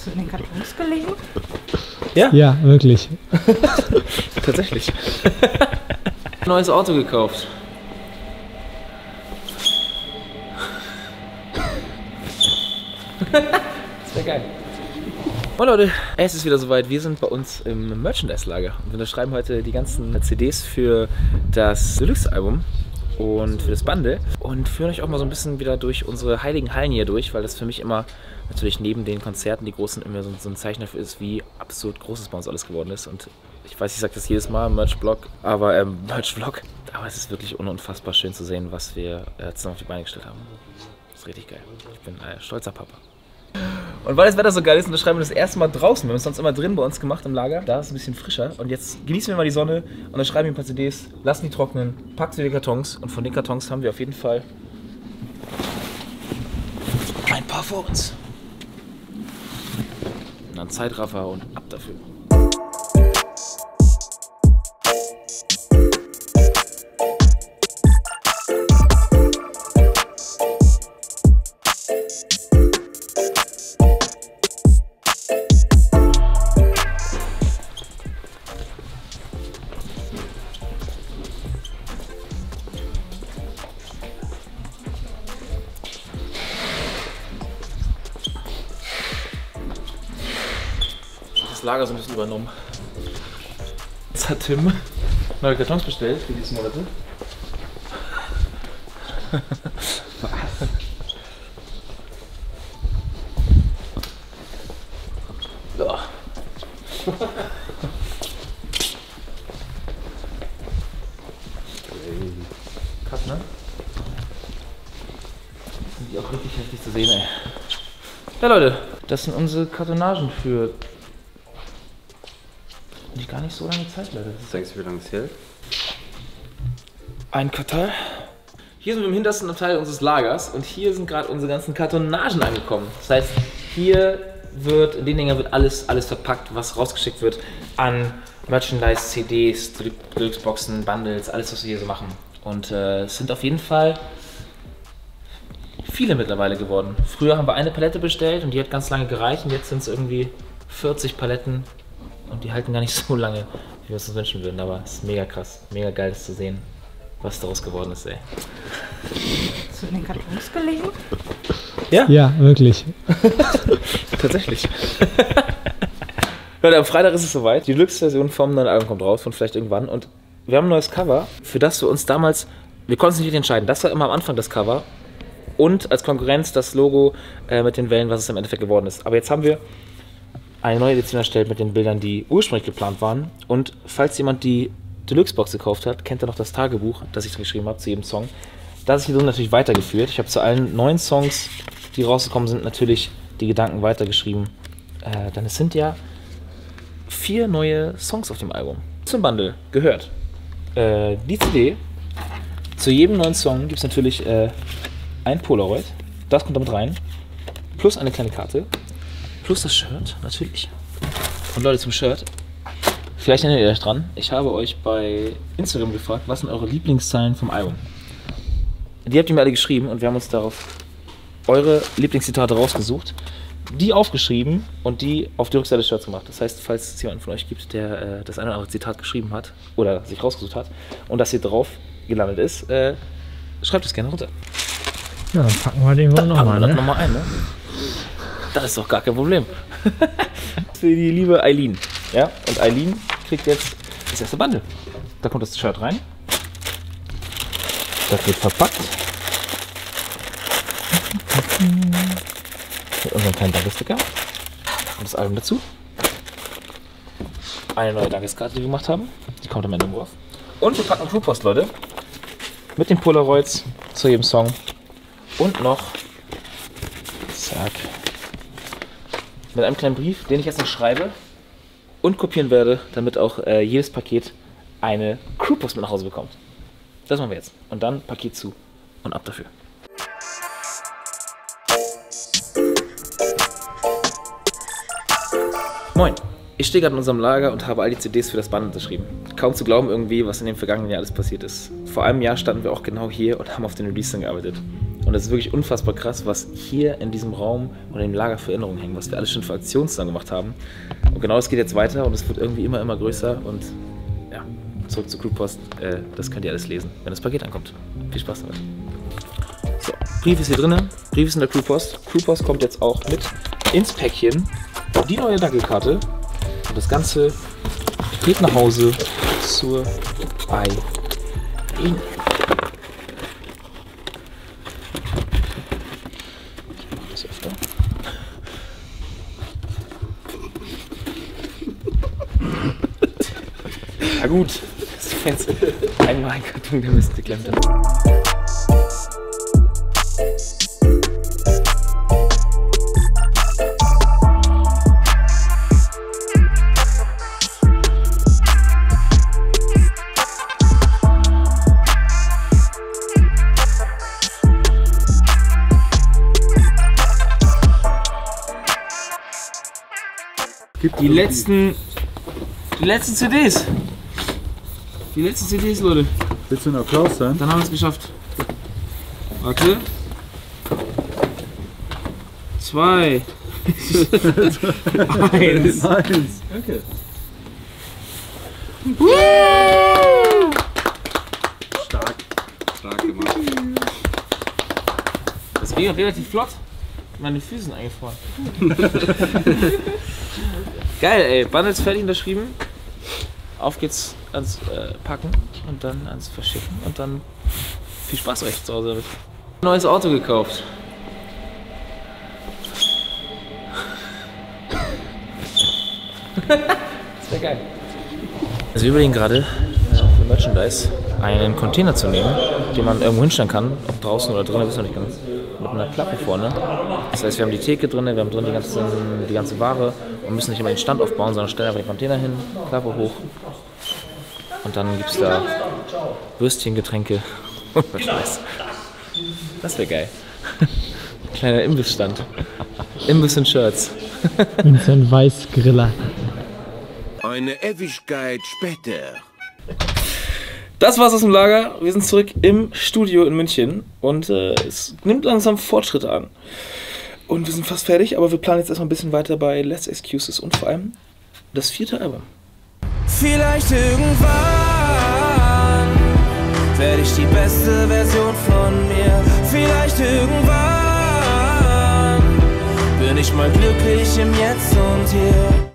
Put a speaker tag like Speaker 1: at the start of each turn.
Speaker 1: Hast du in den Kartons gelegen?
Speaker 2: Ja?
Speaker 3: Ja, wirklich.
Speaker 2: Tatsächlich. Neues Auto gekauft. Das wäre geil. Oh Leute, es ist wieder soweit. Wir sind bei uns im Merchandise-Lager und wir unterschreiben heute die ganzen CDs für das Deluxe-Album und für das Bundle und führen euch auch mal so ein bisschen wieder durch unsere heiligen Hallen hier durch, weil das für mich immer natürlich neben den Konzerten, die großen, immer so ein Zeichen dafür ist, wie absurd groß es bei uns alles geworden ist. Und ich weiß, ich sage das jedes Mal, Merch-Vlog, aber es ist wirklich unfassbar schön zu sehen, was wir zusammen auf die Beine gestellt haben. Das ist richtig geil. Ich bin ein stolzer Papa. Und weil das Wetter so geil ist, unterschreiben wir das erste Mal draußen. Wir haben es sonst immer drin bei uns gemacht im Lager. Da ist es ein bisschen frischer. Und jetzt genießen wir mal die Sonne und unterschreiben ein paar CDs, lassen die trocknen, packen sie in die Kartons. Und von den Kartons haben wir auf jeden Fall ein paar vor uns. Und dann Zeitraffer und ab dafür. Lager so ein bisschen übernommen. Jetzt hat Tim neue Kartons bestellt für diese Monate. Ja. Krass, ne? Sind die auch richtig heftig zu sehen, ey. Ja Leute, das sind unsere Kartonagen für nicht gar nicht so lange Zeit, Leute.
Speaker 4: Sagst du, wie lange es hält?
Speaker 2: Ein Quartal. Hier sind wir im hintersten Teil unseres Lagers und hier sind gerade unsere ganzen Kartonagen angekommen. Das heißt, hier wird, in den Dinger wird alles verpackt, was rausgeschickt wird an Merchandise, CDs, Deluxe-Boxen, Bundles, alles, was wir hier so machen. Und es sind auf jeden Fall viele mittlerweile geworden. Früher haben wir eine Palette bestellt und die hat ganz lange gereicht und jetzt sind es irgendwie 40 Paletten. Und die halten gar nicht so lange, wie wir es uns wünschen würden, aber es ist mega krass, mega geil, das zu sehen, was daraus geworden ist, ey.
Speaker 1: Hast du in den Kartons gelegen?
Speaker 2: Ja?
Speaker 3: Ja, wirklich.
Speaker 2: Tatsächlich. Leute, am Freitag ist es soweit. Die Deluxe-Version vom neuen Album kommt raus, von vielleicht irgendwann. Und wir haben ein neues Cover, für das wir uns damals, wir konnten uns nicht entscheiden. Das war immer am Anfang das Cover. Und als Konkurrenz das Logo mit den Wellen, was es im Endeffekt geworden ist. Aber jetzt haben wir eine neue Edition erstellt mit den Bildern, die ursprünglich geplant waren. Und falls jemand die Deluxe-Box gekauft hat, kennt er noch das Tagebuch, das ich geschrieben habe zu jedem Song. Das ist hier drin natürlich weitergeführt. Ich habe zu allen neuen Songs, die rausgekommen sind, natürlich die Gedanken weitergeschrieben. Denn es sind ja 4 neue Songs auf dem Album. Zum Bundle gehört die CD. Zu jedem neuen Song gibt es natürlich ein Polaroid. Das kommt damit rein. Plus eine kleine Karte. Plus das Shirt, natürlich. Und Leute, zum Shirt. Vielleicht erinnert ihr euch dran. Ich habe euch bei Instagram gefragt, was sind eure Lieblingszeilen vom Album? Die habt ihr mir alle geschrieben und wir haben uns darauf eure Lieblingszitate rausgesucht. Die aufgeschrieben und die auf die Rückseite des Shirts gemacht. Das heißt, falls es jemanden von euch gibt, der das eine oder andere Zitat geschrieben hat oder sich rausgesucht hat und das hier drauf gelandet ist, schreibt es gerne runter.
Speaker 3: Ja, dann packen wir den wohl nochmal, ne?
Speaker 2: Nochmal ein, ne? Das ist doch gar kein Problem. Für die liebe Eileen. Ja, und Eileen kriegt jetzt das erste Bundle. Da kommt das Shirt rein. Das wird verpackt. Mit unserem kleinen Dankesticker. Und das Album dazu. Eine neue Dankeskarte, die wir gemacht haben. Die kommt am Ende drauf. Und wir packen Crewpost, Leute. Mit den Polaroids zu jedem Song. Und noch. Zack. Mit einem kleinen Brief, den ich jetzt noch schreibe und kopieren werde, damit auch jedes Paket eine Crewpost mit nach Hause bekommt. Das machen wir jetzt. Und dann Paket zu und ab dafür. Moin, ich stehe gerade in unserem Lager und habe all die CDs für das Band unterschrieben. Kaum zu glauben irgendwie, was in dem vergangenen Jahr alles passiert ist. Vor einem Jahr standen wir auch genau hier und haben auf den Release gearbeitet. Und das ist wirklich unfassbar krass, was hier in diesem Raum oder im Lager für Erinnerungen hängen, was wir alles schon für Aktionen zusammen gemacht haben. Und genau das geht jetzt weiter und es wird irgendwie immer größer. Und ja, zurück zur Crewpost. Das könnt ihr alles lesen, wenn das Paket ankommt. Viel Spaß damit. So, Brief ist hier drin. Brief ist in der Crewpost. Crewpost kommt jetzt auch mit ins Päckchen. Die neue Dackelkarte. Und das Ganze geht nach Hause zur Eileen. Ja gut, das ist jetzt einmal ein Karton, der Mist geklemmt hat. Die letzten CDs. Die letzten CDs, Leute.
Speaker 4: Willst du einen Applaus sein?
Speaker 2: Dann haben wir es geschafft. Warte. 2. 1.
Speaker 4: Okay. Stark gemacht.
Speaker 2: Das ging relativ flott. Meine Füße sind eingefroren. Geil, ey. Bundles fertig unterschrieben. Auf geht's ans Packen und dann ans Verschicken und dann viel Spaß euch zu Hause damit. Neues Auto gekauft. Das wäre geil. Also wir überlegen gerade, für Merchandise einen Container zu nehmen, den man irgendwo hinstellen kann, ob draußen oder drinnen, wissen wir nicht ganz. Mit einer Klappe vorne. Das heißt, wir haben die Theke drin, wir haben drin die ganze Ware und müssen nicht immer den Stand aufbauen, sondern stellen einfach den Container hin, Klappe hoch und dann gibt es da Würstchen, Getränke und Verschleiß. Das wäre geil. Kleiner Imbissstand. Imbiss und Shirts.
Speaker 3: Vincent Weißgriller.
Speaker 5: Eine Ewigkeit später.
Speaker 2: Das war's aus dem Lager. Wir sind zurück im Studio in München und es nimmt langsam Fortschritte an. Und wir sind fast fertig, aber wir planen jetzt erstmal ein bisschen weiter bei Less Excuses und vor allem das 4. Album.
Speaker 6: Vielleicht irgendwann werde ich die beste Version von mir. Vielleicht irgendwann bin ich mal glücklich im Jetzt und Hier.